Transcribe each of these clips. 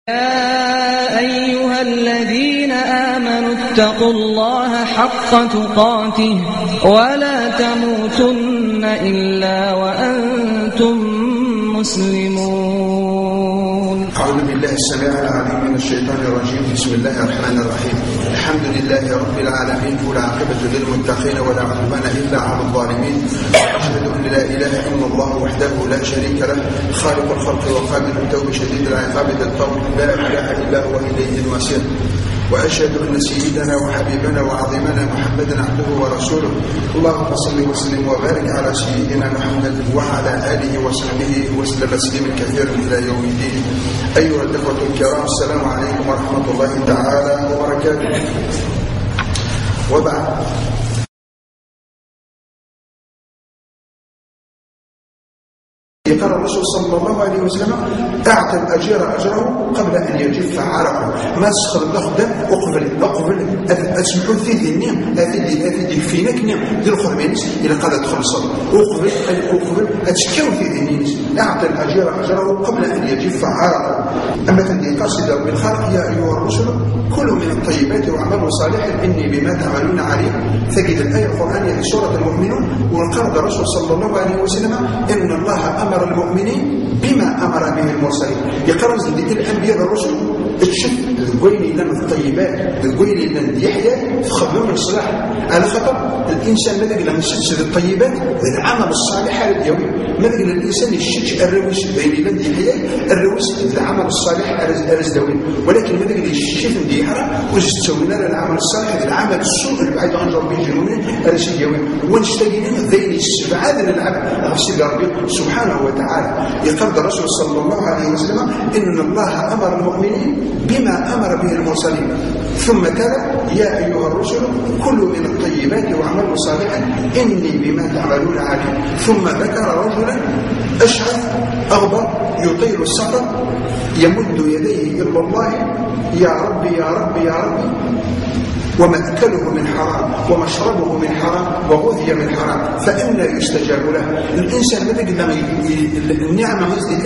يا أيها الذين آمنوا اتقوا الله حق تقاته ولا تموتن إلا وأنتم مسلمون. أعوذ بالله السميع العليم من الشيطان الرجيم. بسم الله الرحمن الرحيم. الحمد لله رب العالمين والعاقبة للمتقين ولا عدوان إلا على الظالمين. وأشهد أن لا إله إلا الله وحده لا شريك له خالق الخلق وقابل التوب شديد العقاب ذا الطول لا إله إلا هو إليه المصير. وأشهد أن سيدنا وحبيبنا وعظيمنا محمدا عبده ورسوله. اللهم صل وسلم وبارك على سيدنا محمد وعلى آله وصحبه وسلم تسليما كثيرا إلى يوم الدين. أيها الإخوة الكرام، السلام عليكم ورحمة الله تعالى وبركاته. وبعد، قال الرسول صلى الله عليه وسلم: اعطي الاجير اجره قبل ان يجف عرقه. ما تسخر الخدام اقبل اسمحوا في النيم افيدي فينك نيم ديال الخدمينس الى قال تدخل الصلاه اقبل اتشكاو في النيس. اعطي الاجير اجره قبل ان يجف عرقه. اما تندي قصد بالخلق: يا ايها الرسل كلوا من الطيبات واعملوا صالحا اني بما تعملون عليم. تجد الايه القرانيه في سوره المؤمنون. وقال الرسول صلى الله عليه وسلم: ان الله امر المؤمنين بما امر به المرسلين. يقرز ذيك الانبياء والرسل تشف الويل لنا الطيبات الويل لنا يحيى تخدم من الصلاح. على خاطر الانسان ماذا قال نشد الطيبات العمل الصالح اليومي. ماذا قال الانسان يشد الرويس بين لنا يحيى الرويس العمل الصالح الرزدوين. ولكن ماذا قال الشيف دي حرام وجستوينا العمل الصالح العمل السوء اللي بعيد عن ربي جنون الرشيد يومي. ونشتاقين ذين السبعه من العبد غسل ربي سبحانه وتعالى. يقول الرسول صلى الله عليه وسلم: ان الله امر المؤمنين بما امر به المرسلين. ثم قال: يا ايها الرسل كلوا من الطيبات واعملوا صالحا اني بما تعملون عليم. ثم ذكر رجلا اشعث اغبر يطيل السفر يمد يديه الى الله: يا ربي يا ربي يا ربي، ومأكله من حرام ومشربه من حرام وغذي من حرام فإنا يستجاب له. الإنسان ماذا قلنا النعمة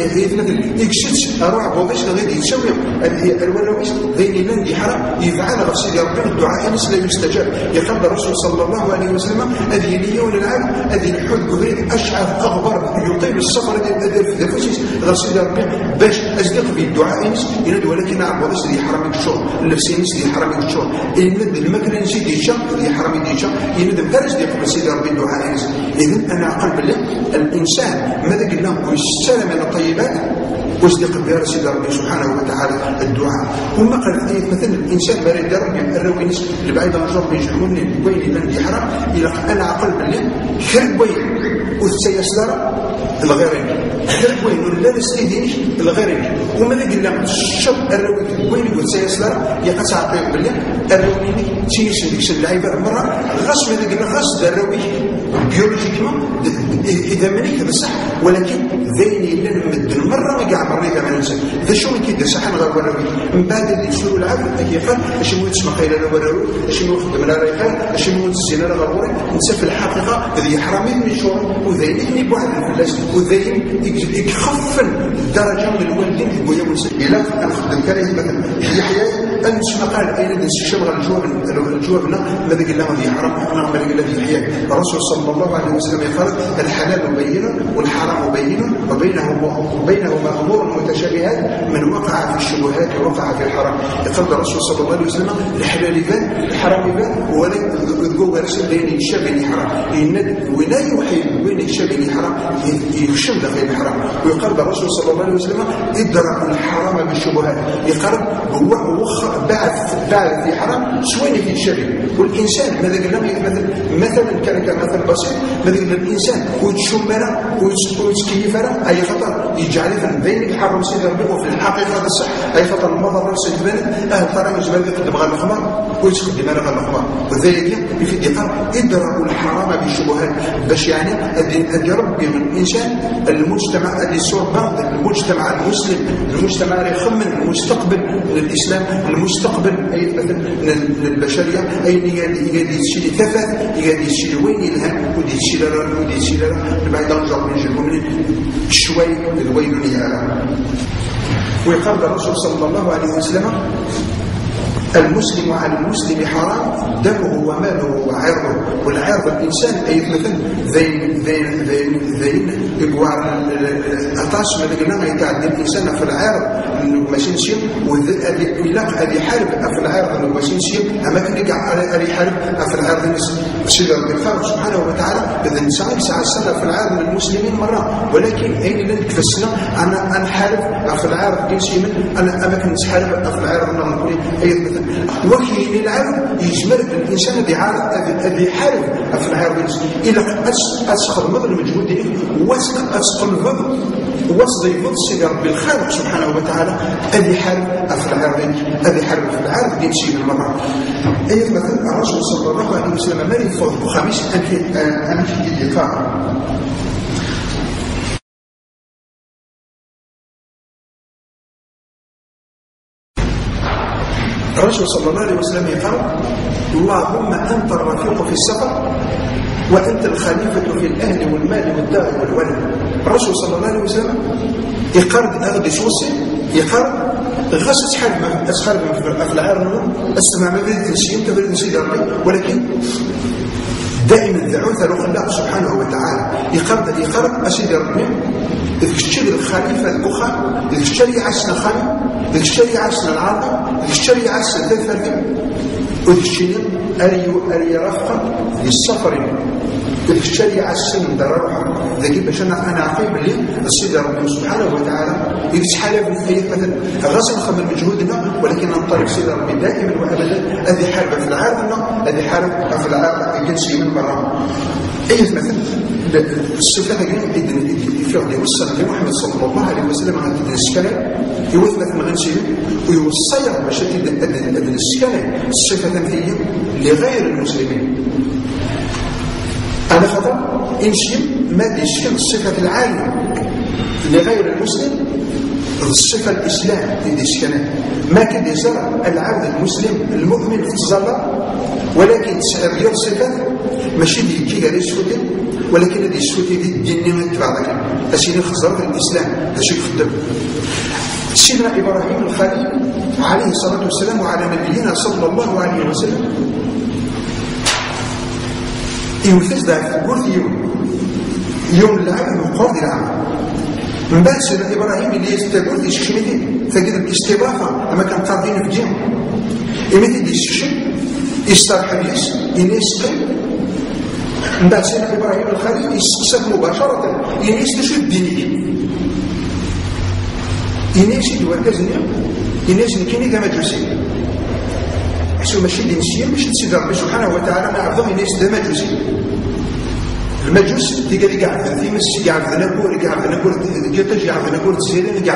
يكشتش أروع بوضيش غير يتسوي الولويش ذين لندي حرام يفعل غسيل ربنا الدعاء نس لا يستجاب. يقول الرسول صلى الله عليه وسلم: هذه اليوم العام هذه الحد قبريد أشعث أغبر يطيل السفر دفوسيس غسيل ربنا باش أصدق في الدعاء نس يند. ولكن نعم بوضيش ذي حرام الشغل اللبسين نس ذي حرام الشغل المكان نسيت يشق اللي حرام يديشق يندم كارج ديال سيدي ربي الدعاء ينزل. اذن انا عقل بالله الانسان ماذا قلنا ويستلم من الطيبات ويصدق بها سيدي ربي سبحانه وتعالى الدعاء. وما قال مثلا الانسان بارد ربي الروينس اللي بعيد عن ربي يجرمني الويل لندي حرام. الى انا عقل بالله خير وين وسيسلر الغيرين خير وين ولا نستيدينش الغيرين. وماذا قلنا الشر الروي وين وسيسلر يقطع طيب بالله الروي تيش ديك اللعيبه مره غاس ماذا قلنا غاس الروي بيولوجيكمون اذا ماني بصح. ولكن ذيني الا نمد المره ما كاع مريضه ما ننسى ذا شو كيدير صح غير الروي من بعد اللي يسولوا العبد كيقال اش مو تسمع قيله لا الروي اش مو خدم لا ريقال اش مو الزنا لا غوري نسى في الحقيقه هذه حرامي من شهور. وذيني بواحد الفلاس وذيني يخفن الدرجه من الوالدين في بويا ونسى الى نخدم كلمه مثلا يحيى انس قال اين نشبغ الجوع ماذا قال له هذه حرام ماذا قال له يحيى. الرسول صلى الله عليه وسلم قال: الحلال بين والحرام بين وبينهما امور متشابهات من وقع في الشبهات وقع في الحرام. يقول الرسول صلى الله عليه وسلم: الحلال بان الحرام بان ولا يقول رسول بين الشبه حرام ولا يحيل بين الشبه حرام يخشم داخل الحرام. ويقال الرسول صلى الله عليه وسلم: ادركوا الحرام بالشبهات. يقرب هو بعد في حرام سويني في الشبه. والإنسان ماذا قلنا مثلا كان مثل بسيط ماذا قلنا الإنسان ويتشمنا ويتكيفنا أي خطر يجعل في ذلك يحرم سيد ربي. وفي الحقيقة هذا الصح أي خطر المضر سيد البلد ترى يجب أن يقدم غير الخمر ويتقدم غير الخمر. وذلك في يقال: ادركوا الحرام بالشبهات باش يعني أدي ربي من الإنسان المجتمع أدي الصورة المجتمع المسلم المجتمع اللي يخمن المستقبل للإسلام المستقبل أي مثلا للبشرية أي يقدر يشيل كفاف يقدر يشيل وين يلهم ودي يشيل بعد أن جرب من المؤمنين شوي الويل يعلم. ويقال الرسول صلى الله عليه وسلم: المسلم على المسلم حرام دمه وماله وعرضه. والعرض الانسان اي مثلا ذين يبوار اطاش ما لقينا يتعدى الانسان في العرض انه ماشي نشي ويلاق هذه حرب في العرض انه ماشي نشي اما كان كاع هذه حرب في العرض سيدي ربي الخالق سبحانه وتعالى اذا نسعى في العرض من المسلمين مره، ولكن اين لن تفسنا انا انحارب في العرض ديال شي من انا اماكن نحارب في العرض نقول اي مثلا وكي العرض يجمل الانسان اللي يحارب في العرض الى اسخر مضر المجهود ديالك واسقل وصديفض سيدي ربي الخالق سبحانه وتعالى الذي حارب في العرض ديال شي من المرة. اي مثلا الرسول صلى الله عليه وسلم مالي فوق بخميس امشي الدفاع. الرسول صلى الله عليه وسلم يقول: اللهم أنت الرفيق في السفر وأنت الخليفة في الأهل والمال والدار والولد. الرسول صلى الله عليه وسلم يقرد أغدي شوصي يقرد غسل حرب أسخر في العالم أستمع ما بريد نسيم تبريد نسيد ربي، ولكن دائما دعوث الله سبحانه وتعالى يقرد أسيد ربي تشتري الخليفة الأخرى تشتري عسنا خليفة تشتري عسنا العرض تشتري عسنا ثلاثة وتشتري أري رفقة للسفر تشتري عسنا دروحة ذاك باش أنا عقيب لي السيد ربي سبحانه وتعالى يفتح لي مثلا غسل خمر مجهودنا، ولكن عن طريق سيد ربي دائما وأبدا هذه حرب في العرض هذه حرب في العرض الجنسي من برا. أي مثلا الصفات اللي في عهد السنة محمد صلى الله عليه وسلم عن السكنة يوثبت من غنسيه ويوصير باش تدن السكنة الصفة هي لغير المسلمين. أنا خطأ إنشي ما يشكل الصفة العالية لغير المسلم الصفة الإسلام في السكنة ما كان يزرع العبد المسلم المؤمن في الظلام، ولكن تسعر ديال الصفات ماشي اللي كي قال يسوتي، ولكن هذه السوتي دي الدين ما تبعك أشياء خزر في الإسلام أشياء خدم. سيدنا إبراهيم الخليل عليه الصلاة والسلام وعلى نبينا صلى الله عليه وسلم يوثز ذلك قلت يوم العام وقرد العام من بعد سيدنا إبراهيم اللي يستقول يشكشمتين فقد الاستضافة أما كان قاضين في جيم يمثل يشكشم يسترحب ينسقي. من بعد سيدنا إبراهيم الخليل يستقسم مباشرة ينسقش الدينيين ينسقش الوركزنية ينسقش كيني كما جوسي حسو ماشي دينسية ماشي تسيد ربي سبحانه وتعالى ما عرضهم ينسقش دا مجوسي. المجوس تلقى اللي قاعد في مس قاعد نقول جتج قاعد نقول تسيرين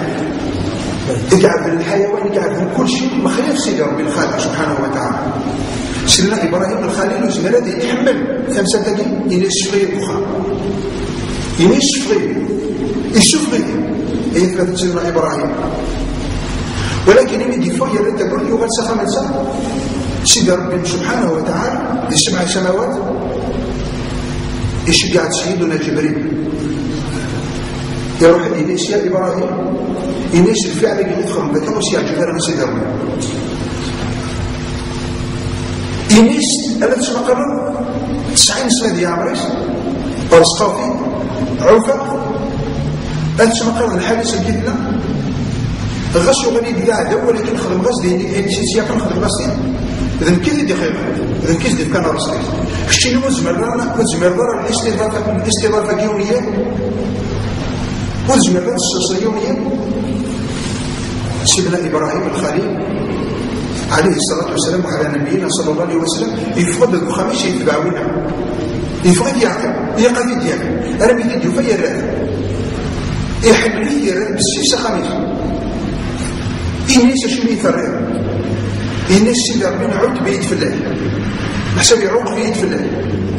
قاعد الحيوان قاعد كل شيء مخليق سيدي ربي الخالق سبحانه وتعالى. سيدنا إبراهيم الخليل وزملاته يتحمل 5 دقائق ينسف غير البخار ينسف غير يشوف غير يثبت سيدنا إبراهيم، ولكن يمدي فوق يرد تقول يغل سخا من سخا سيدي ربي سبحانه وتعالى ل 7 سنوات إيش قاعد سيدنا جبريل يروح إليس يا إبراهيم إنيس الفعل اللي يدخل بك وسيع جبريل سيد ربي إنيس ألا تسمع قرر 90 سنة دي عمريس ورسقوفي عوفة ألا تسمع قرر الحادث الجدلة غسو غني قاعد ولكن خدم غسدي إنسي سياقا خدم غسدي إذن كيف دي خير إذن كيف دي كان رسلي كشتيني مزمرنا الاستضافة اليومية وزمرنا اليومية. سيدنا إبراهيم الخليل عليه الصلاة والسلام وعلى نبينا صلى الله عليه وسلم يفضل الخميس يتبعونا يفضل يعقل يقضي ديالك أنا بيدي يفير الرأي يحل لي الرأي بالسيسة خميس إنيس شمي فرر إنيس سيدنا ربنا عود بيد في الله محسب يعوق بيد في الله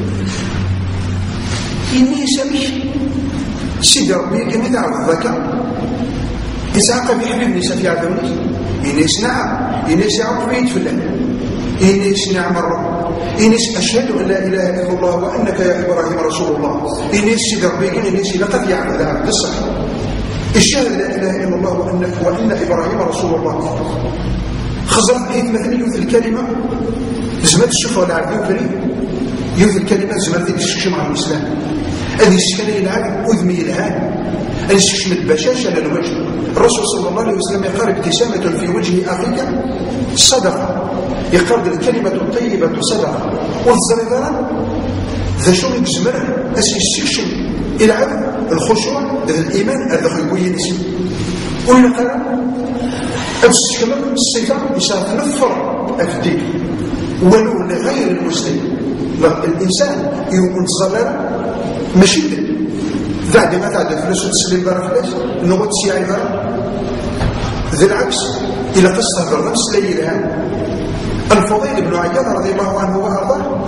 إنيس مش سيدنا ربنا كما تعرف الذكاء إسعاق بحبيب نساء في عدوني إنيس نعم إنيس يعوق بيد في الله إنيس نعم الرب إنيس أشهد أن لا إله إلا الله وأنك يا إبراهيم رسول الله إنيس سيدنا ربنا إنيس لقد يعمل عبد الصحيح الشهادة لا إله إلا الله وإن إبراهيم رسول الله. خزر حيث مثلا يوث الكلمة زمات الشفرة العبد وفريد يوث الكلمة زمات الشكشم على الإسلام. هذه السكنة يلعب أذمي الهان هذه الشكشم البشاشة للوجه. الرسول صلى الله عليه وسلم يقال ابتسامة في وجه أخيك صدقة، يقال الكلمة الطيبة صدقة. والزريضان ذا شو يجزمره أسي الشكشم يلعب الخشوع الإيمان هذا يقول ينسي ويقال الشكمة الصفة يشاف نفر الدين ولو لغير المسلم. الإنسان يكون ظلال ماشي ذا ما تعدل فلوس وتسلم برا فلاس إنه تسيعي برا. ذي العكس إلى قصة بالرمس ليلها الفضيل بن عياض رضي الله عنه وأرضاه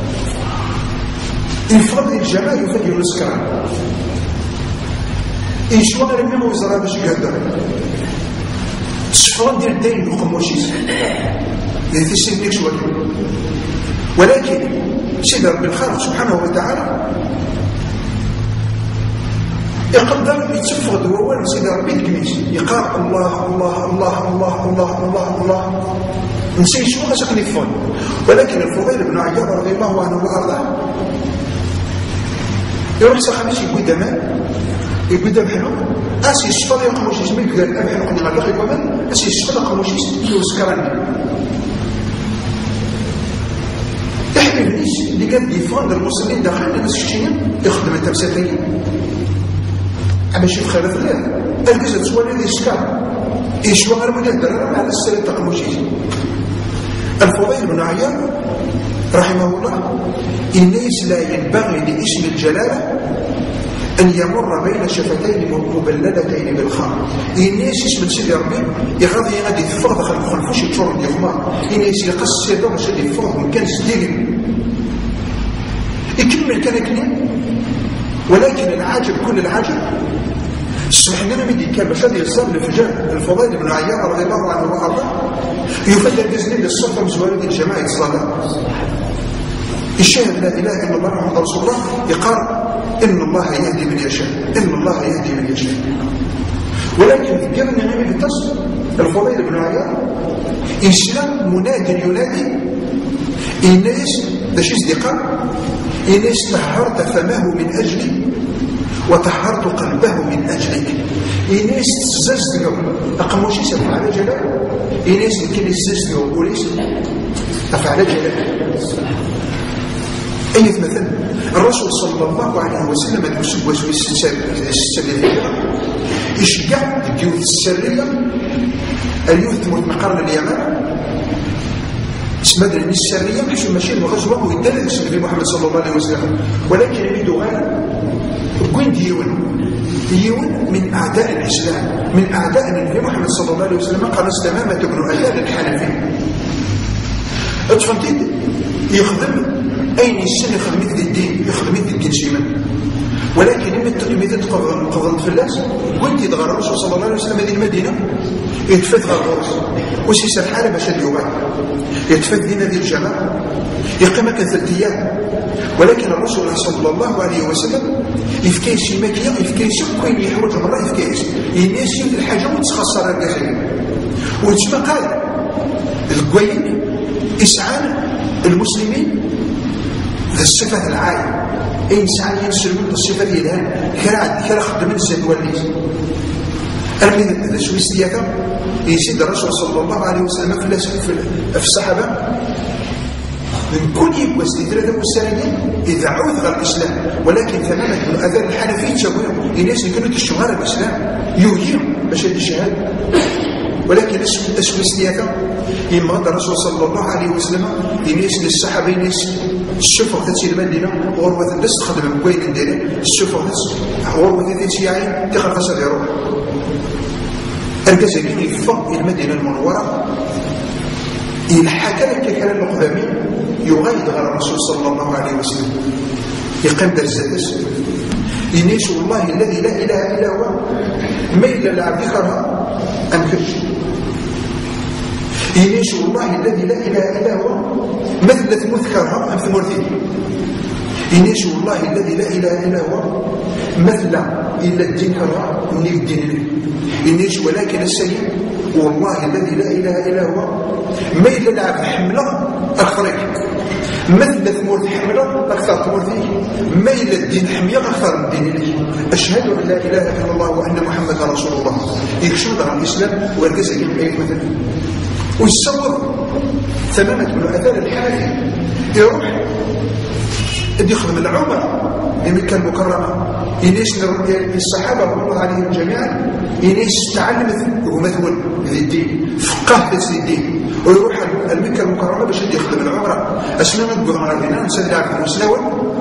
يفضل الجمال يفضل الاسكران يشوى غير ميمو وزراء باش يقدر الشفران ديال الدين وقموشيس اللي تيسينيك شويه. ولكن سيدي ربي الخالق سبحانه وتعالى يقدر يتفقد هو سيدي ربي الكميس يقال الله الله الله الله الله الله الله نسي شو غاسقني فون. ولكن الفضيل بن عياض رضي الله عنه وارضاه يروح سخميس يقول دمان يقول دم حلو اسي الشفر يقموشيس من كذا الاب حلو قد غلق يقوم اسي الشفر يقموشيس يوسكرني تحمي بنيس اللي قد يفون المسلمين داخلين الناس الشيين يخدم التمساتين باش يبخل في الليل الجزء سوالي اللي يسكر يشوى غير مدهدر على السلام تقموشيس. الفضيل بن عياض رحمه الله إنيس لا ينبغي لاسم الجلالة أن يمر بين شفتين مبلدتين بالخمر. إنيس اسم سيدي ربي يغضي غادي يفرض خلفوش يتشور دي خمار إنيس يقص سيدو باش يفرض من كان سدير يكمل كان كنين. ولكن العاجب كل العاجب سمحنا لنا مدي كان باش هذا يصاب لفجاء الفضيل بن عياض رضي الله عنه وارضاه يفدى بزنين للصفر مزوالد الجماعة الصلاة الشاهد لا إله إلا الله محمد رسول الله يقال إن الله يهدي من يشاء إن الله يهدي من يشاء. ولكن قبل نعمل التصل الفضيل بن عياض إسلام مناد ينادي الناس باش يصدقان الناس طهرت فمه من أجلي وطهرت قلبه من أجلك. الناس تززدقوا أقموش يسمى على جلال الناس يمكن يززدقوا وليس أفعل جلال. أي مثلا الرسول صلى الله عليه وسلم المسوس السرية يشجع الجيوث السرية اليوث تموت مقارنة اليمن اسمها درني السرية باش ماشي الغزوة ويدلل النبي محمد صلى الله عليه وسلم. ولكن يريدوا غير وين ديون من أعداء الإسلام من أعداء النبي محمد صلى الله عليه وسلم. قال استمامة بن أياد الحنفي أتفهمتي يخدم أين السنة يخدم مثل الدين يخدم مثل الدين سيما. ولكن إمتى تقضل في الناس قلت يدغى الرسول صلى الله عليه وسلم هذه المدينة يتفت غير الرأس وسيسا الحالة باش اليوم يتفت دين هذه الجماعة يقيم كثلث أيام. ولكن الرسول صلى الله عليه وسلم يفكيش المكية يفكيش كوين يحوج مرة يفكيش الناس يوت الحاجة وتسخصر الداخل وتسمى قال القوين إسعان المسلمين ذا الصفة العالية إنسان ينسلون الصفة الإلهام كرا خدم الزاد والنيس. أرمي ذا شوي سياكا يسيد الرسول صلى الله عليه وسلم في الصحابة من كل يبوز لثلاثة والسنين إذا عوث غير الإسلام. ولكن ثمامة الأذان الحنفية تشاويهم الناس اللي كانوا تشتغل الإسلام يوهيهم باش هذه الشهادة. ولكن اسم السياكة يمغض الرسول صلى الله عليه وسلم الناس للصحابة الناس الشفر تاتي المدينة غروة الناس تخدم بكوين نديري الشفر غروة تاتي عين تخرج صديرو الجزائريين يفق المدينة المنورة يلحق لك الحلال القدامي يغيد غير الرسول صلى الله عليه وسلم يقيم درزاتس الناس والله الذي لا إله إلا هو ما إلا العبد ذكرها أنكرش الناس والله الذي لا إله إلا هو مثلت مذكرها أم ثمرتين الناس والله الذي لا إله إلا هو مثل إلا الدين كرا من الدين إنيش ولكن السيد والله الذي لا إله إلا هو ما إلا لعب حملة أخرج مثل ثمور حملة أكثر ثمور فيه ما إلا الدين حمية أكثر من الدين لك. أشهد أن لا إله إلا الله وأن محمد رسول الله يكشف عن الإسلام ويركز عليه بأي مثل ويتصور ثمامة بن أثار الحالي يروح يخدم العمر لمكة المكرمة ينيش الصحابة رضي الله عليهم جميعا ينيش تعلمت ومثل ذي الدين فقه في الدين ويروح المكة المكرمة باش يخدم العمرة أسلام تقول على نسال على المسلوى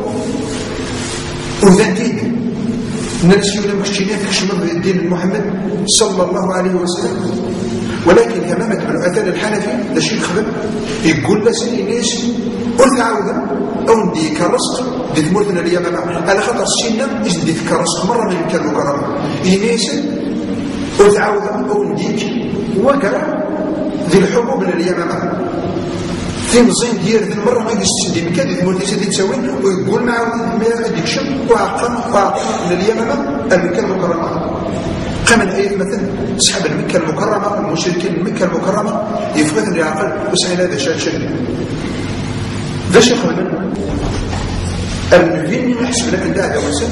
وذا الدين الناس يقولون مكشينين في شمال الدين المحمد صلى الله عليه وسلم. ولكن همامة بن عثمان الحنفي لا شيء يخدم يقول له سيدي ناس قلت عاودا او ندي كرسق دي تموتنا اليمامة على خاطر السنة اش ندي كرسق مرة من كان مكرم يناس قلت عاودا او نديك وقرا ذي الحبوب من اليمامة في مزين ديال ذي المرة ما يجيش دي مكان دي تموت سيدي تسوي ويقول معاود ما ديك شم وعقم من اليمامة المكان المكرمة. قام الآية مثلا أصحاب المكة المكرمة المشركين المكة المكرمة يفقدن العقل وسعينا هذا شيء ذا شيء خلنا النبي ما يحسب لك الله هذا وسن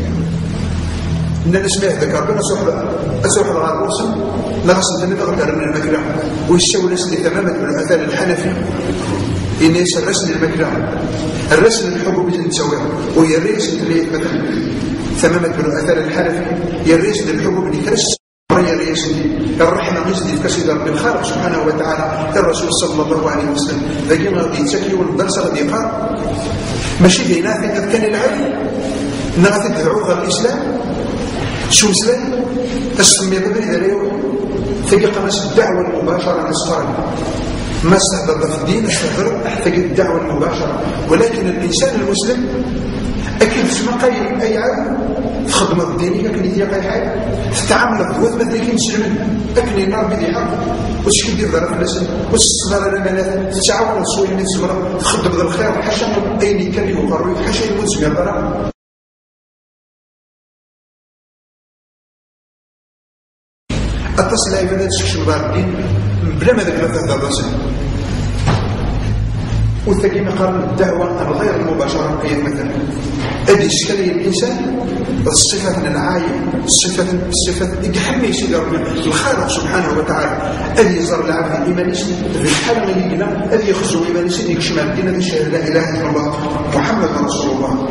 إن نسمع ذكر بنا أسوح الغاروس نغسل النبي غير من المكرم ويسوي نسل تماما من الأثار الحنفي إن يسال الرسل المكرم الرسل الحبوب اللي نسويها ويريس اللي مثلا ثمامة بن أثار الحنفي يريس للحبوب اللي كرس يريس الرحمة غزدي في كسيدة رب الخالق سبحانه وتعالى الرسول صلى الله عليه وسلم ذاكين غادي يتسكي والدرس غادي يقال ماشي دينا في كان العلم نغادي تدعو الإسلام شو مسلم تسمي ببريد اليوم ثقيقة ناس الدعوة المباشرة نسقرن ما استهدر في الدين استهدر ثقيقة الدعوة المباشرة. ولكن الإنسان المسلم أكيد في مقايل أي عام في خدمة الدينية كان يتيق أي حاجة في التعامل الضوات مثل كي نسلم أكني النار بدي حق وش كي يدير ضرب الناس وش الصدر الأمانات تتعاون الصوي من الزمرة تخدم ذا الخير حاشا أين يكلم وقروي حاشا يموت سمير ضرب اتصل أي بلاد سكشن ضار الدين بلا ما ذكرت هذا الرسل والثقيمة قال الدعوة الغير المباشرة هي مثلا أدي إشكالية الإنسان الصفة العاية الصفة يحمي سيدي ربي الخالق سبحانه وتعالى أدي يزار العبد الإيمانيس في الحالة اللي يقنا أدي يخزو إيمانيس يكشم الدين أدي شهر لا إله إلا الله محمد رسول الله.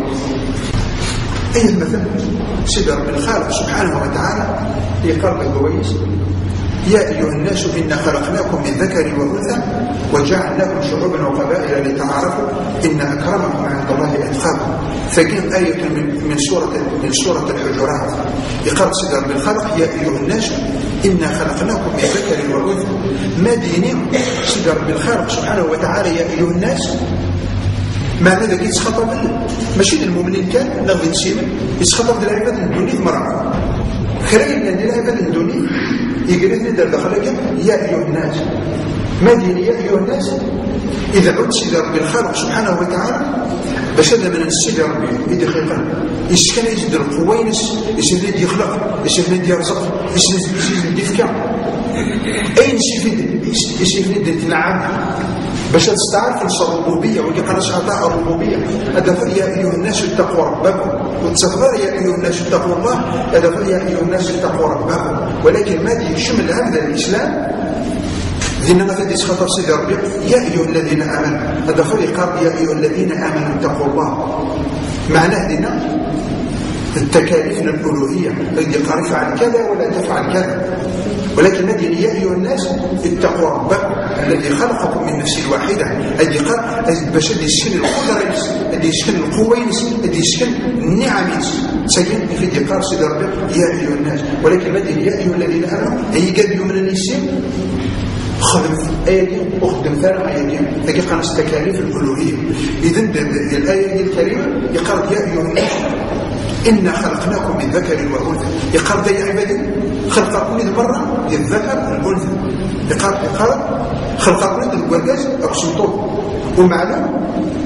أي مثلا سيدي ربي الخالق سبحانه وتعالى يقرب الكويس يا أيها الناس إنا خلقناكم من ذكر وأنثى وجعلناكم شعوبا وقبائل لتعارفوا إن أكرمكم عند الله أتقاكم. فكان آية من سورة الحجرات يقرأ سيدنا بالخلق يا أيها الناس إنا خلقناكم من ذكر وأنثى ما ديني سيدنا بالخلق سبحانه وتعالى يا أيها الناس معنى ذلك يتخطب ماشي المؤمنين كان نغضي نسيما يتخطب للعباد الدنيا مرة خيرين لأن العباد الدنيا يقرأ ندر دخلك يا أيها الناس ما ديني يا أيها الناس إذا عدت سيدي ربي الخالق سبحانه وتعالى باش هذا من السيدي ربي يدي خلقا يسكن يجد القوينس يسكن يدي يخلق يسكن يدي يرزق يسكن يدي فكا أين يسكن يدي تنعم باش تستعرف الربوبية ويقال شعطاء الربوبية هذا يا أيها الناس اتقوا ربكم وتصفر يا أيها الناس اتقوا الله هذا يا أيها الناس اتقوا ربكم. ولكن ما دي شمل هذا الإسلام إنما تدس خطر سيدي ربي يا أيها الذين آمنوا هذا فريق يا أيها الذين آمنوا اتقوا الله معناه هنا التكاليف الألوهية الذي قال افعل كذا ولا تفعل كذا. ولكن مدين يا أيها الناس اتقوا ربكم الذي خلقكم من نفس واحدة الذي قال باش يسكن القدر الذي يسكن القوينس الذي يسكن النعم سيئن في دقار سيدي ربي يا أيها الناس. ولكن مدين يا أيها الذين آمنوا أي قد من النسيم خدم آية أخدم ثاني آية لكن قال التكاليف الألوهية. إذن الآية الكريمة يقال يا أيها الناس إنا خلقناكم من ذكر وأنثى يقال يا عبادي خلقكم من مرة للذكر الأنثى يقال خلقكم من الورقاز أقسمتوه ومعلوم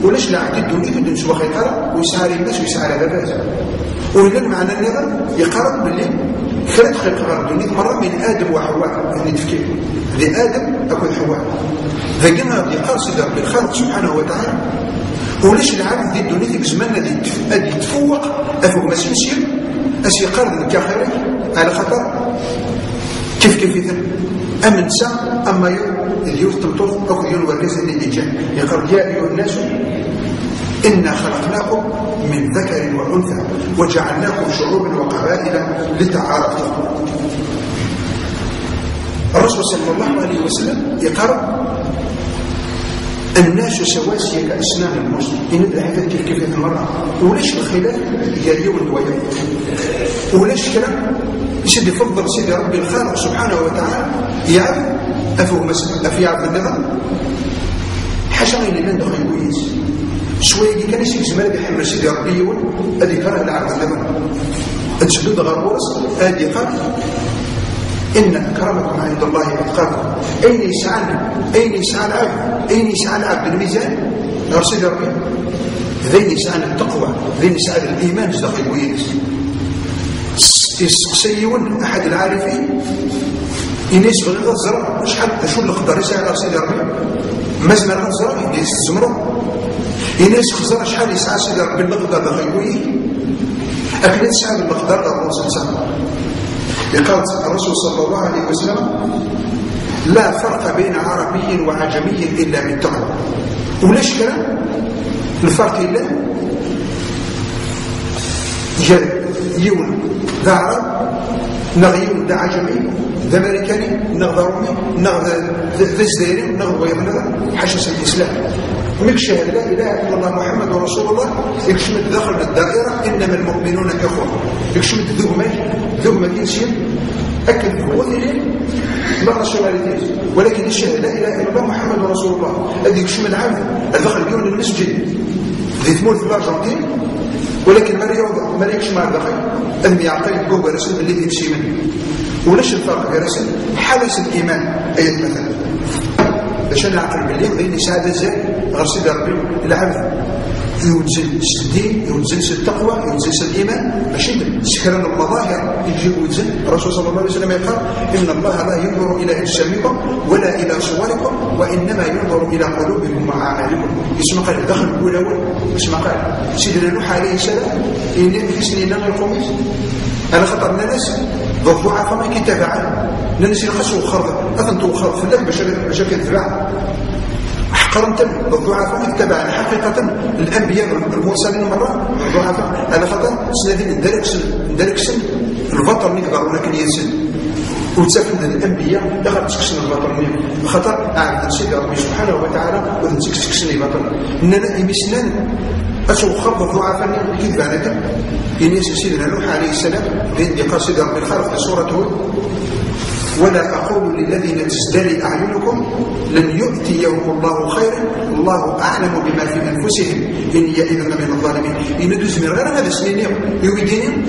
ولاش لا عبد الدنيا يدون سوا يقرا ويسعى الناس ويسعى باباته ولا المعنى النظام يقرب باللي ثلاث خلق غير الدنيا مرة من آدم وحواء يعني تفكير لآدم أكون حواء فقلنا يقال سيدي ربي الخالق سبحانه وتعالى ولاش العالم دي الدنيا ديك زماننا دي يتفوق أفوق ما سيسير أسي قرض الكاخرين على خطر كيف يثل أمن ساعة أما اليوم تمطوف أو اليوم ورقز اللي جاء يقول يا أيها الناس إنا خلقناكم من ذكر وأنثى وجعلناكم شعوبا وقبائل لتعارفوا. الرسول صلى الله عليه وسلم يقرأ الناس سواسية كأسنان المسلم إن الحاجات كيف المرأة وليش الخلاف هي اليوم الدوية وليش كلام يسد يفضل سيدي ربي الخالق سبحانه وتعالى يعرف أفهم مثلا أفيعرف النظام حاجة اللي من دخل كويس شوية كان يسيب زمان بيحمل سيدي ربي يقول هذه كره العرض النظام تشدد غرورس هذه قال إن أكرمكم عند الله أتقاكم أين يسعى العبد أين يسعى العبد الميزان غير سيدي ربي ذين يسعى التقوى ذين يسعى الإيمان دخل كويس يسقسيون أحد العارفين ينسبغ الزرع شحال شو اللي قدر يسعى على سيدي ربي مزمر الزرع ينسبغ الزمرة ينسبغ الزرع شحال يسعى سيدي ربي اللي قدر دخل كويس أكيد يسعى اللي قدر الرسول صلى الله عليه وسلم يقال الرسول صلى الله عليه وسلم لا فرق بين عربي وعجمي إلا بالتقوى وليش كلام الفرق إلا يون ذا عرب نغيون ذا عجمي ذا أمريكاني نغ رومي نغ ذا زديري نغ ويغنى حشس الإسلام مكشهد لا إله إلا الله محمد ورسول الله يكشمت داخل الدائرة إنما المؤمنون إخوة يكشمت ذوما جنسيا أكد هو إليه لا رسولاليتين ولكن الشهد لا إله إلا الله محمد ورسول الله هذه يكشم العام الدخل بيون المسجد ذي ثمور في الأرجنتين ولكن ما يكشم على الدخل أذن يعطي جوه رسل اللي يمشي منه وليش الفرق برسل حدث الإيمان أي مثلا باش نعقل بالليل بين سعادة زي غير سيدي ربي العبد ينزل الدين ينزل التقوى ينزل الإيمان ماشي سكران المظاهر يجي وينزل الرسول صلى الله عليه وسلم يقول إن الله لا ينظر إلى أجسامكم ولا إلى صوركم وإنما ينظر إلى قلوبكم وأعمالكم اسمع قال دخل الأول اسمع قال سيدنا نوح عليه السلام إن في سنين الخميس أنا خطرنا ناس ضعف ما كتابعا ننسي الخشو وخرض أثنتوا وخرض في الله باش كتبع حقرمت الضعفاء اتبعنا حقيقة الأنبياء المرسلين مرة الضعفاء على خطر سنادين ندرك سن البطر نقدر ولكن ينسن وتسافن الأنبياء دخل تسكسن البطر خطر أعبد سيدي ربي سبحانه وتعالى وتسكسن البطر إننا إمسنان أسوء خرض الضعفاء كيف بعدك إن سيدنا نوح عليه السلام عندي قال سيدي ربي الخالق في سورة هود ولا أقول للذين تزدري أعينكم لن يؤتيهم الله خيرا الله أعلم بما في أنفسهم إن يئذن من الظالمين إن دوز من غير هذا السنين يويدين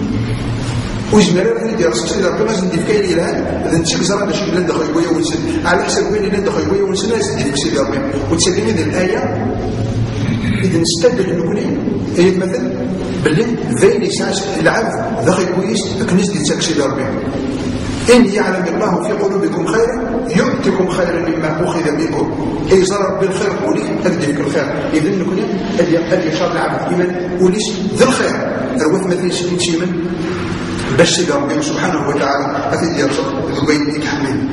ويزمر غير يدير سيدي ربي لازم ندير كاين الهان إذا نتشك زرع داش بلاد دخل يقويا ونسن على حسب وين اللي دخل يقويا ونسن لازم ندير سيدي ربي وتسلمي هذه الآية إذا نستدل نقول آية مثلا باللي ذين يسعى العبد دخل كويس كنيس ديال سيدي ربي إن يعلم الله في قلوبكم خيرا يؤتكم خيرا مما أخذ منكم أي ضرر بالخير قولي أديك الخير إذن نكون أدي يشار العبد إيمان وليس ذي الخير الوث مثل سنين شيمن باش سيدي ربي سبحانه وتعالى أتدي يرزق ذوين يتحمل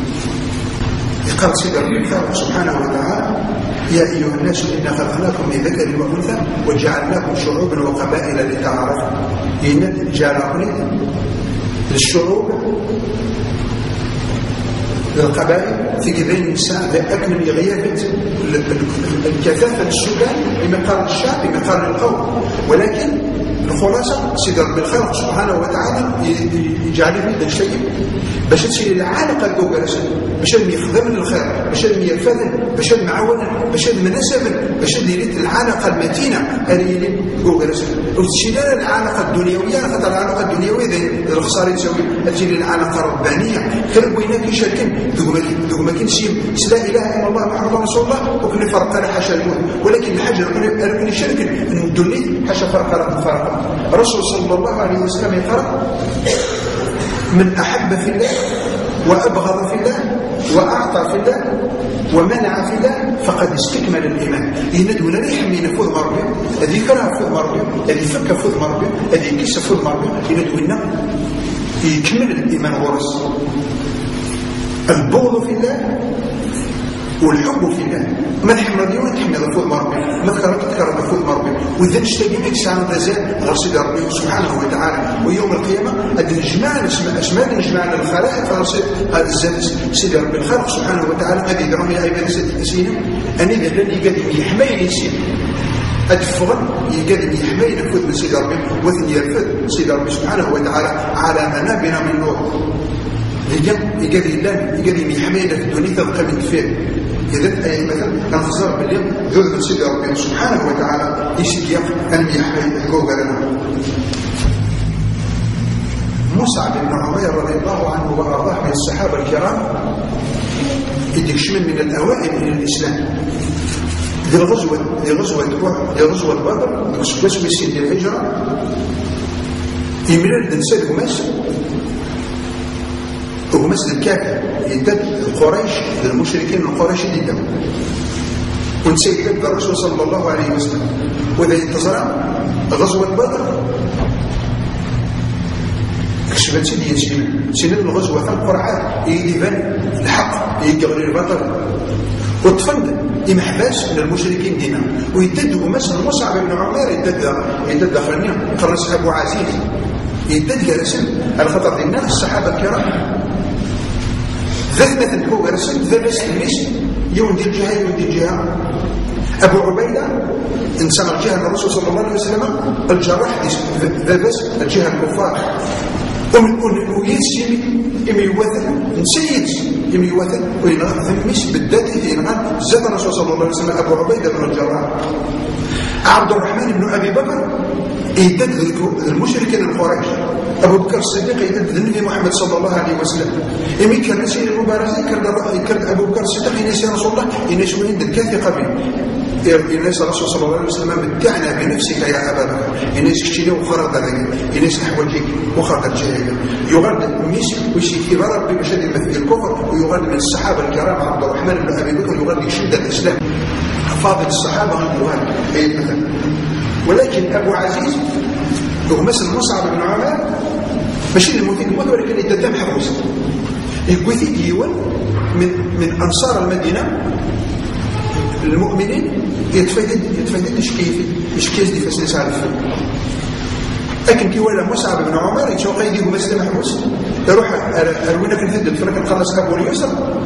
قال سيدي ربي سبحانه وتعالى يا أيها الناس إنا خلقناكم من ذكر وأنثى وجعلناكم شعوبا وقبائل لتعارفوا إن جعلكم للشعوب للقبائل في كذين النساء أكمل غيابة الكثافة السكان بمقام الشعب بمقام القوم ولكن الخلاصة سيدي ربي الخالق سبحانه وتعالى يجعل لنا شيء باش تصير العلاقة الجوجلسة باش يخدم الخير باش يفذن باش معاون باش مناسب باش يريد العلاقة المتينة اللي جوجلسة وتشيل العلاقة الدنيوية خاطر العلاقة الدنيوية الخسارة تسوي تجي العلاقة الربانية كربوينا كيشاركن دوك ما كاينش لا اله الا الله محمد رسول الله وكل فرق على حاشا الموت، ولكن الحاجه ركن يشاركن ندلي حاشا فرق على فرق. الرسول صلى الله عليه وسلم يقول: من احب في الله وابغض في الله واعطى في الله ومنع في الله فقد استكمل الايمان. يندونا ريح من يفوض مربي هذه كره فوض مربي هذه فك فوض مربي هذه كيس فوض مربي يندونا يكمل الايمان ورس. البغض في الله والحب في الله. ما تحمل ديوان تحمل فوض مربي، ما تكرر فوض مربي، واذا نشتاق لك ساعه غزال غير سيدي ربي سبحانه وتعالى. ويوم القيامه غادي نجمع نجمع الخلائق هذا الزاد سيدي ربي الخالق سبحانه وتعالى غادي يدعون يا عباد سيدنا أنا إذا الذي قد يحميني سيدي أدفغن يقدم يحمي نفذ من سيد ربي وثن يرفذ سيد ربي سبحانه وتعالى على منابنا من نور يقدم يحمينا في الدنيا تبقى من فيه. إذا أي مثلا انتظر باليوم ذل من سيد ربي سبحانه وتعالى يشكي أن يحمي الجوغ لنا. مصعب بن عمير رضي الله عنه وأرضاه من الصحابة الكرام يدكشمن من الأوائل إلى الإسلام. دي غزوة بدر غزوة سن الهجرة يمرر نسال همس الكافر يدد قريش للمشركين من قريش جدا ونسيد الرسول صلى الله عليه وسلم. وإذا انتظر غزوة بدر كشفت سيدي سنين الغزوة القرعات يدبان الحق يقغل البطل وتفند محباس من المشركين دينا ويددوا مثلا مصعب بن عمير يدد اخرين قرص ابو عزيز يدد جالسين على خطر دينا الصحابه الكرام ذات مثل هو جالسين ذا بس الميس يوم دي الجهه ابو عبيده انسان الجهه الرسول صلى الله عليه وسلم الجراح ذا بس الجهه الكفار ويسيب يميوثن نسيت يميوثن وينغى ثميش بالذات ينغى زاد الرسول صلى الله عليه وسلم ابو عبيده بن الجراح. عبد الرحمن بن ابي بكر يدد المشركين القريش. ابو بكر الصديق يدد النبي محمد صلى الله عليه وسلم. يمي كان رسول المبارزه كان ابو بكر الصديق ينسى رسول الله ينسى وين الكاثقه به ينسى الرسول صلى الله عليه وسلم متعنا بنفسك يا ابا بكر ينسى كشتي وخرج ذلك ينسى حواليك وخرج الجاهليه يغرد ميسي ويشكي ربي بشد مثل الكفر ويغرد من الصحابه الكرام عبد الرحمن بن ابي بكر يغرد يشد الاسلام فاضل الصحابه غير اي مثلا. ولكن ابو عزيز هو مثل مصعب بن عمير ماشي الموت ولكن يتدم حفوز يقول ديوان من انصار المدينه المؤمنين يتفيد يشكيز دي فاسني سعرف لكن كي ولا مصعب بن عمر يتوقع يديه مسلم محبوس يروح أروينا في الهدد فلك نخلص أبو اليسر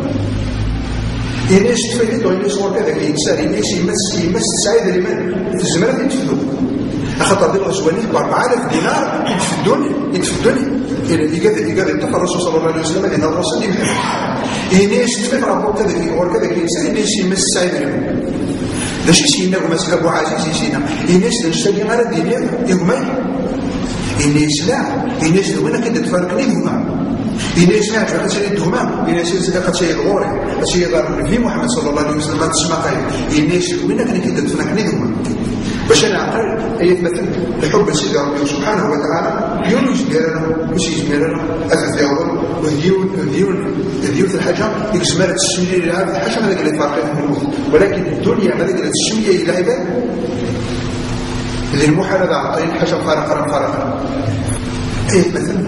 يناش تفيد ويناش هو كذا كيتسال يناش يمس سعيد لمن في الزمرة يتفدوا أخطر دي الغزواني ب4000 دينار يتفدوني يقال يتفق الرسول صلى الله عليه وسلم إن الرسول يناش تفيد ربو كذا كيتسال يناش يمس سعيد لمن لاش يسينا ومسك أبو عزيز يسينا يناش نشتري على الدنيا يومين إنيش لا إنيش دوينا كده تفرقني دوما إنيش لا قد سيد دوما إنيش قد سيد غوري قد سيد في محمد صلى الله عليه وسلم تسمع قايل إنيش دوينا كده تفرقني دوما باش أنا أقل أي مثل لحب سيد ربي سبحانه وتعالى يونس ديالنا مش يجملنا أثث يوضل وهديون في الحاجة يكسمالة السمية للعبد الحاجة ما ذكرت فرقين من الموت ولكن الدنيا ما ذكرت السمية إلى عباد اللي المحاربة عطين حاجة فرقا أي مثلا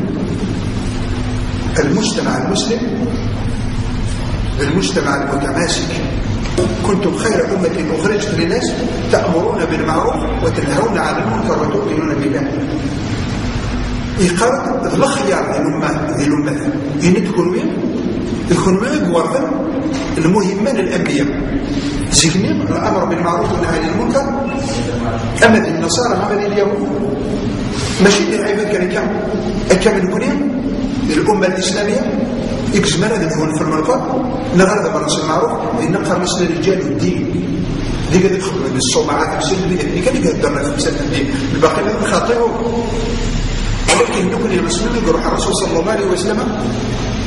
المجتمع المسلم المجتمع المتماسك كنتم خير أمة أخرجت للناس تأمرون بالمعروف وتنهون عن المنكر وتؤمنون بالله يقرأ الخيار ذي الأمة إن تكون مين قوارثا المهمان الأنبياء زكنين الأمر بالمعروف والنهي عن المنكر. أما النصارى عمل اليهود ماشي العباد كان يكون الأمة الإسلامية يكزمنا ذلك في المنكر نغرد برنس المعروف لنقر مثل الرجال والدين اللي قد يدخل من الصومعات بسن اللي كان يقدرنا في مسألة الدين الباقي من خاطئه. ولكن نكون المسلمين يروح الرسول صلى الله عليه وسلم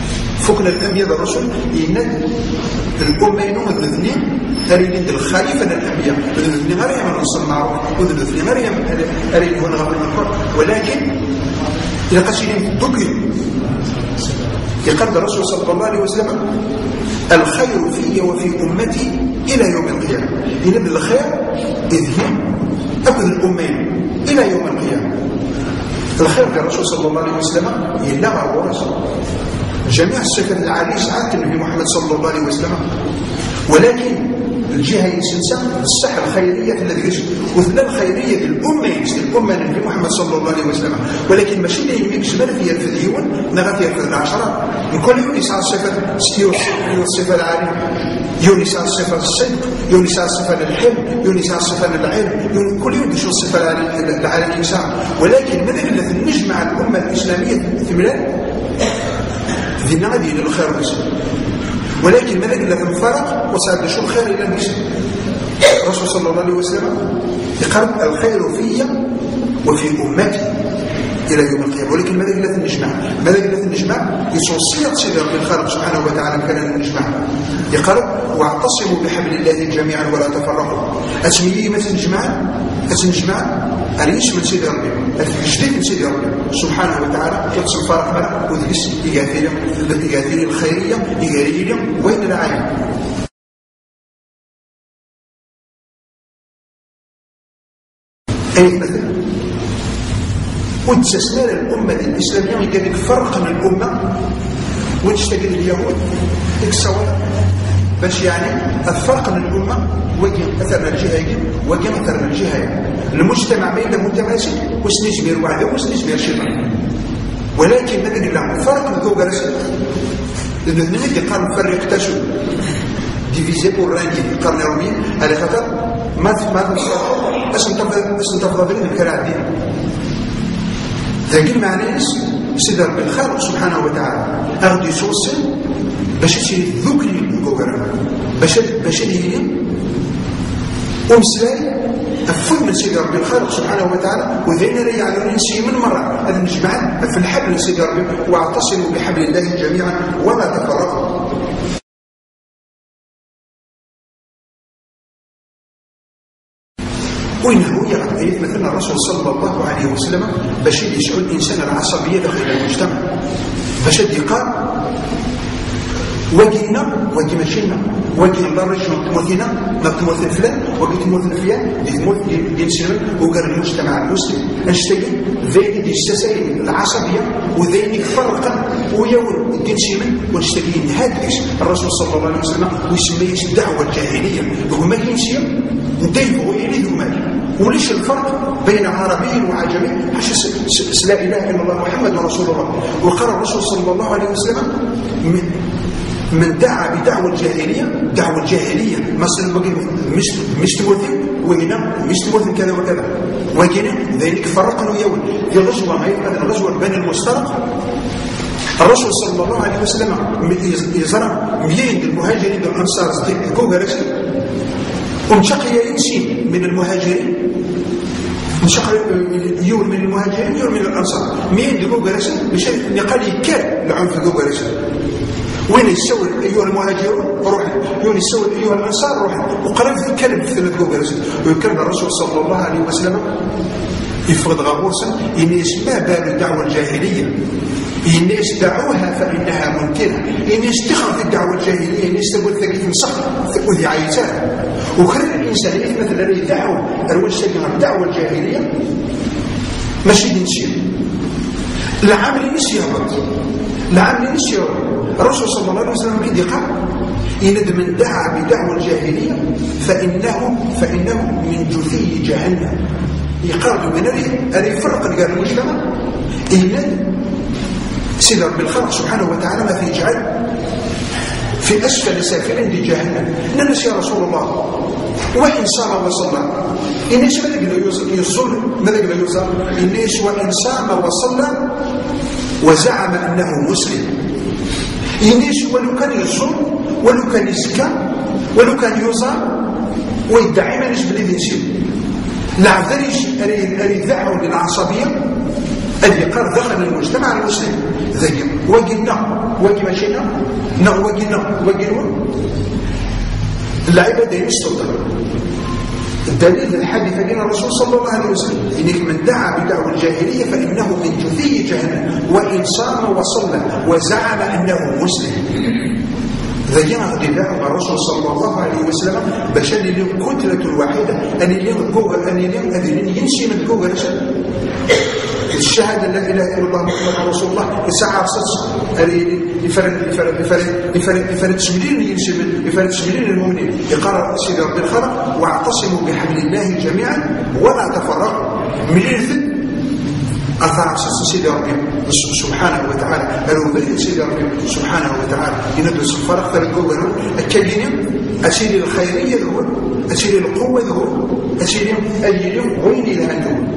فوقنا الأنبياء والرسل إن الأمة ينوم الاثنين أريد الخليفة الأنبياء الاثنين غير يمن نصنعوا الاثنين غير يمن أريد هنا غير المنكر ولكن إذا قصدين ذكر يقول الرسول صلى الله عليه وسلم الخير في وفي أمتي إلى يوم القيامة إن الخير إذن أخذ الأمين إلى يوم القيامة الخير في الرسول صلى الله عليه وسلم إلا ورث جميع الصفات العالية سعادة النبي محمد صلى الله عليه وسلم ولكن الجهة ينسى الصحة الخيرية التي كشف وثلا الخيرية للأمة الأمة النبي محمد صلى الله عليه وسلم ولكن ماشي اللي يكشف فيها الفديون نغفيها في العشرة الكل يونس على الصفة الصفة العالية يونس على الصفة الصدق يونس على الصفة الحلم يونس على الصفة العلم كل يونس الصفة العالية الإنسان ولكن ماذا الذي نجمع الأمة الإسلامية ثمران ذي نغذي للخير والإسلام ولكن ماذا الذي انفرق وسعد شو الخير إلى النساء الرسول صلى الله عليه وسلم يقرب الخير في وفي أمتي إلى يوم القيامة ولكن ماذا الذي نجمع يتوصية سيدي ربي الخالق سبحانه وتعالى كان نجمع يقرب واعتصموا بحبل الله جميعا ولا تفرقوا أسميه مثل نجمع أريش من سيدي ربي الجديد من سيدي ربي سبحانه وتعالى يقسم فرق بنا وذلس إيجاثير الخيرية إيجارية وين العالم أي مثلا وتسسنا الأمة الإسلامية كذلك فرق من الأمة وتشتغل اليهود اكسوا باش يعني الفرق من الأمة وجه أثرنا الجهة وجه أثرنا الجهة المجتمع بين متماسك وسنجمير وعده وسنجمير شيطان ولكن ماذا نقول فرق من ذو قرسل لأنه نمد قال نفرق تشو ديفيزي بور رانجي قرن رومين على خطر ما اسم تفضل من كلام الدين لكن معنى سيدي ربي الخالق سبحانه وتعالى أرض يسوسن باش يصير ذكري الكوكرة باش يهيني ومسلاي أفضل من سيدي ربي الخالق سبحانه وتعالى وذينا لي على الإنسي من مرة هذا نجمع في الحبل سيدي ربي واعتصموا بحبل الله جميعا ولا تفرقوا وإنه يغطي مثل الرسول صلى الله عليه وسلم باش يشعر الإنسان العصبية داخل المجتمع باش يقال وجينا وجمشينا وجينا للرجل تموثنا تموثن فلان وجيت تموثن فلان تموث الإنسان وقال المجتمع المسلم أشتغل ذي السسائل العصبية وذين يفرقا ويوم الإنسان ونشتغل هادئ الرسول صلى الله عليه وسلم ويسميه الدعوة الجاهلية وما الإنسان نديفه إليه المال وليش الفرق بين عربي وعجمي حشس لا إله إلا الله محمد رسول الله وقال الرسول صلى الله عليه وسلم من دعا بدعوة الجاهلية مثلا مش توثن وهنا مش توثن كذا وكذا وهنا ذلك فرقنا يوم في غزوة بني المسترق الرسول صلى الله عليه وسلم يزرع مليين المهاجرين بالأنصار كوغرسي ومشقي ينسي من المهاجرين يور من المهاجرين يور من الأنصار مين دقوا قرسل مشان يقال يكاد العنف دقوا قرسل وين يسوي أيها المهاجرون روح وين يسوي أيها الأنصار روح وقرب في كلب في ثلاث دقوا قرسل ويكلم الرسول صلى الله عليه وسلم يفرض غموسا الناس ما بالوا الدعوة الجاهلية الناس دعوها فإنها منكرة الناس تخاف الدعوة الجاهلية الناس تقول ثقيف صح وذي عيتان وخير الإنسان مثلا يدعو الوجه الدعوة الجاهلية ماشي بنسير العامل نسي الرسول صلى الله عليه وسلم كده قال إن من دعا بدعوة الجاهلية فإنه من جثي جهنم يقارب من الفرق قال المجتمع إن سيدي رب الخلق سبحانه وتعالى ما في جعل في أسفل سافلين لجهنم ننسى يا رسول الله وإن صام وصلى إنيش ماذا قال يصل إنيش وإن صام وصلى وزعم أنه مسلم إنيش ولو كان يصوم ولو كان يزكى ولو كان يصام ويدعي ما نجم الذي يصير لا ذريش أريد للعصبية الذي قال دخل المجتمع المسلم ذي وقلنا واجي ماشينا واجي العبادة يستطيع الدليل الحديث لنا الرسول صلى الله عليه وسلم إنك من دعا بدعوى الجاهلية فإنه من جثي جهنم وإن صام وصلى وزعم أنه مسلم. ذكينا اتباع الرسول صلى الله عليه وسلم باش أن اليوم كتلة واحدة أن اليوم قوة أن اليوم أذن ينسي من قوة الشهادة لا إله إلا الله محمد رسول الله يسعى صدق يفرد سملين المؤمنين يقرأ سيد رب الخلق واعتصموا بحبل الله جميعا ولا تفرقوا من الثل أثار سيد ربي سبحانه وتعالى الوبرين سيد ربي سبحانه وتعالى يندرس الفرق فالقوة الكلمة أسير الخيرية ذو أسير القوة ذو أسير اليوم وين إلى أن ذو.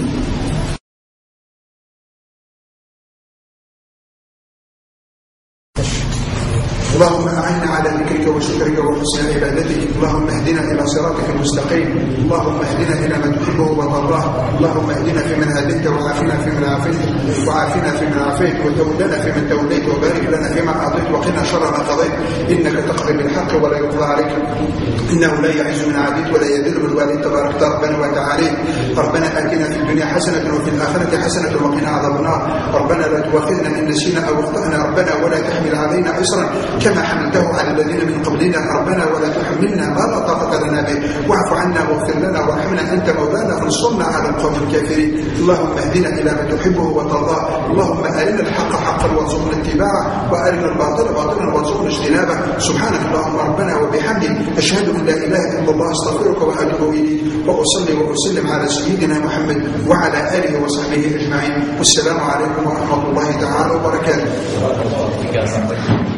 اللهم أعنا على ذكرك وشكرك وحسن عبادتك. اللهم اهدنا إلى صراطك المستقيم. اللهم اهدنا إلى ما تحبه وترضاه. اللهم اهدنا فيمن هديت وعافنا فيمن عافيت وتولنا فيمن توليت وبارك لنا فيما أعطيت وقنا شر ما قضيت إنك تقضي بالحق ولا يقضى عليك إنه لا يعز من عاديت ولا يذل من واليت تبارك ربنا وتعالى. ربنا آتنا في الدنيا حسنة وفي الآخرة حسنة وقنا عذاب النار. ربنا لا تؤاخذنا إن نسينا أو أخطأنا ربنا ولا تحمل علينا إصرا كما حملته على الذين من قبلنا ربنا ولا تحملنا ما لا طاقة لنا به واعف عنا واغفر لنا وارحمنا أنت مولانا فانصرنا على القوم الكافرين. اللهم اهدنا إلى ما تحبه وترضاه. اللهم أرنا الحق حقا وارزقنا اتباعه وأرنا الباطل باطلا وارزقنا اجتنابه. سبحانك اللهم ربنا وبحمدك أشهد أن لا إله إلا الله أستغفرك وأتوب إليك وأصلي وأسلم على سيدنا محمد وعلى آله وصحبه أجمعين. والسلام عليكم ورحمة الله تعالى وبركاته.